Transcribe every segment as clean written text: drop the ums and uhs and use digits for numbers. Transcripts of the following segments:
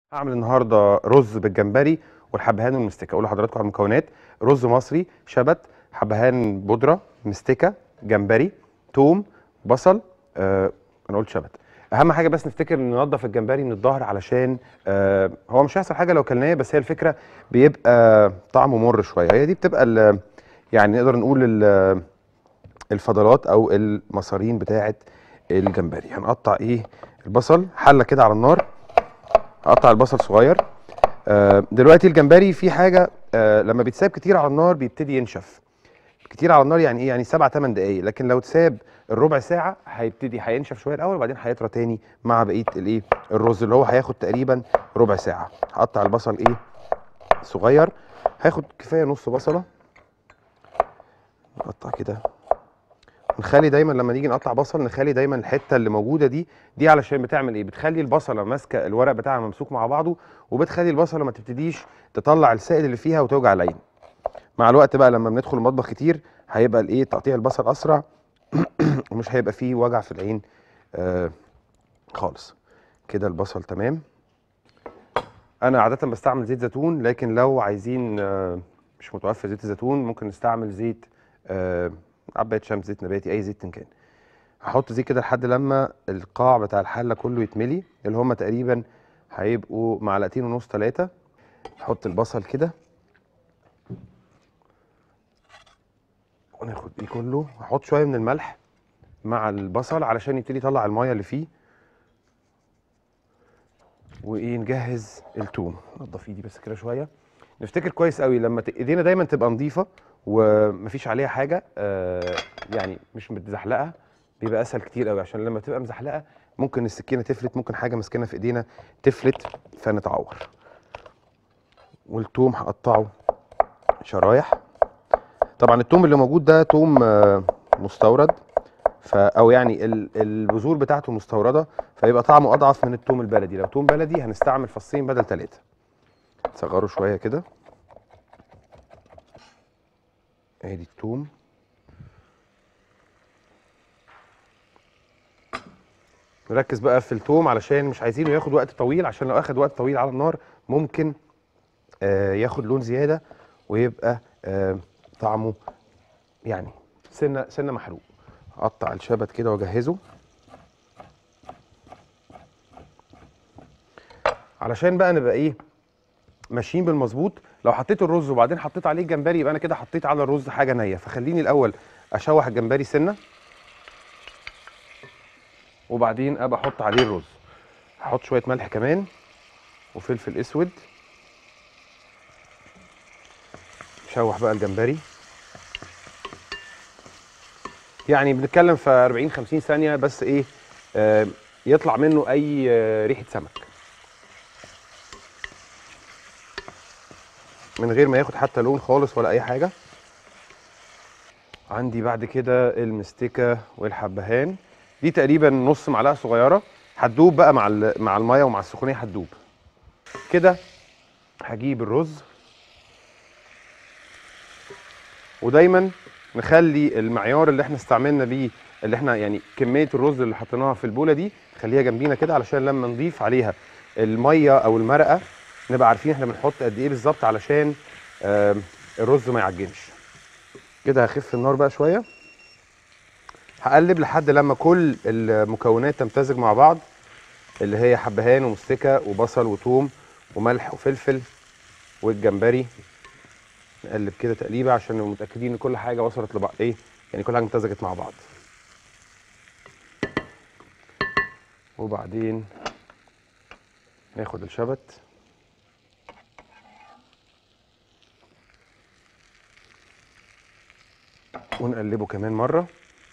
هعمل النهارده رز بالجمبري والحبهان والمستكه. اقول لحضراتكم على المكونات: رز مصري، شبت، حبهان بودره، مستكه، جمبري، توم، بصل. انا قلت شبت. اهم حاجه بس نفتكر ننضف الجمبري من الظهر، علشان هو مش هيحصل حاجه لو كلناه، بس هي الفكره بيبقى طعمه مر شويه. هي دي بتبقى يعني نقدر نقول الفضلات او المصارين بتاعه الجمبري. هنقطع البصل حله كده على النار. هقطع البصل صغير. دلوقتي الجمبري في حاجه، لما بيتساب كتير على النار بيبتدي ينشف. كتير على النار يعني ايه؟ يعني 7 8 دقائق، لكن لو اتساب الربع ساعه هيبتدي هينشف شويه الاول، وبعدين هيطرى تاني مع بقيه الرز اللي هو هياخد تقريبا ربع ساعه. هقطع البصل صغير، هاخد كفايه نص بصله. نقطع كده. نخلي دايما لما نيجي نقطع بصل نخلي دايما الحته اللي موجوده دي علشان بتعمل ايه؟ بتخلي البصله ماسكه الورق بتاعها ممسوك مع بعضه، وبتخلي البصله ما تبتديش تطلع السائل اللي فيها وتوجع العين. مع الوقت بقى لما بندخل المطبخ كتير هيبقى تقطيع البصل اسرع ومش هيبقى فيه وجع في العين خالص. كده البصل تمام. انا عاده بستعمل زيت زيتون، لكن لو عايزين مش متوفر زيت الزيتون ممكن نستعمل زيت عبايه شمس، زيت نباتي، اي زيت إن كان. هحط زيت كده لحد لما القاع بتاع الحله كله يتملي، اللي هم تقريبا هيبقوا معلقتين ونص 3. نحط البصل كده وناخد كله. هحط شويه من الملح مع البصل علشان يبتدي يطلع الميه اللي فيه. نجهز التوم. نضف ايدي بس كده شويه. نفتكر كويس قوي لما ايدينا دايما تبقى نظيفه ومفيش عليها حاجه، يعني مش متزحلقه، بيبقى اسهل كتير قوي. عشان لما تبقى مزحلقه ممكن السكينه تفلت، ممكن حاجه ماسكينها في ايدينا تفلت فنتعور. والثوم هقطعه شرايح. طبعا الثوم اللي موجود ده ثوم مستورد، او يعني البذور بتاعته مستورده، فيبقى طعمه اضعف من الثوم البلدي. لو ثوم بلدي هنستعمل فصين بدل 3. نصغره شويه كده. ادي الثوم. نركز بقى في الثوم علشان مش عايزينه ياخد وقت طويل، عشان لو اخد وقت طويل على النار ممكن ياخد لون زياده ويبقى طعمه يعني سنه محروق. اقطع الشبت كده واجهزه علشان بقى نبقى ماشيين بالمظبوط. لو حطيت الرز وبعدين حطيت عليه الجمبري يبقى انا كده حطيت على الرز حاجه نيه، فخليني الاول اشوح الجمبري سنه وبعدين ابقى احط عليه الرز. هحط شويه ملح كمان وفلفل اسود. شوح بقى الجمبري، يعني بنتكلم في 40 50 ثانيه بس يطلع منه اي ريحه سمك من غير ما ياخد حتى لون خالص ولا اي حاجه. عندي بعد كده المستكه والحبهان، دي تقريبا نص معلقه صغيره. هتدوب بقى مع الميه ومع السخونيه هتدوب كده. هجيب الرز، ودايما نخلي المعيار اللي احنا استعملنا بيه، اللي احنا يعني كميه الرز اللي حطيناها في البوله دي خليها جنبينا كده، علشان لما نضيف عليها الميه او المرقه نبقى عارفين احنا بنحط قد ايه بالظبط، علشان الرز ما يعجنش. كده هخف النار بقى شويه. هقلب لحد لما كل المكونات تمتزج مع بعض، اللي هي حبهان ومستكه وبصل وثوم وملح وفلفل والجمبري. نقلب كده تقليبه عشان نبقى متاكدين ان كل حاجه وصلت لبعض، يعني كل حاجه امتزجت مع بعض. وبعدين ناخد الشبت ونقلبه كمان مره.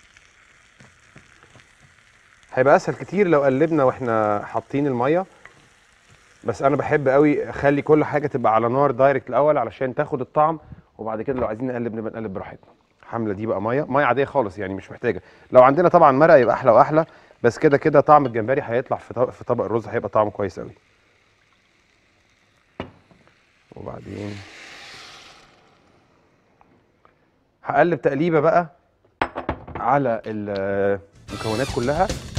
هيبقى اسهل كتير لو قلبنا واحنا حاطين الميه، بس انا بحب قوي اخلي كل حاجه تبقى على نار دايركت الاول علشان تاخد الطعم، وبعد كده لو عايزين نقلب نبقى نقلب براحتنا. الحمله دي بقى ميه عاديه خالص، يعني مش محتاجه. لو عندنا طبعا مرقه يبقى احلى واحلى، بس كده كده طعم الجمبري هيطلع في طبق الرز، هيبقى طعمه كويس قوي. وبعدين هقلب تقليبه بقى على المكونات كلها.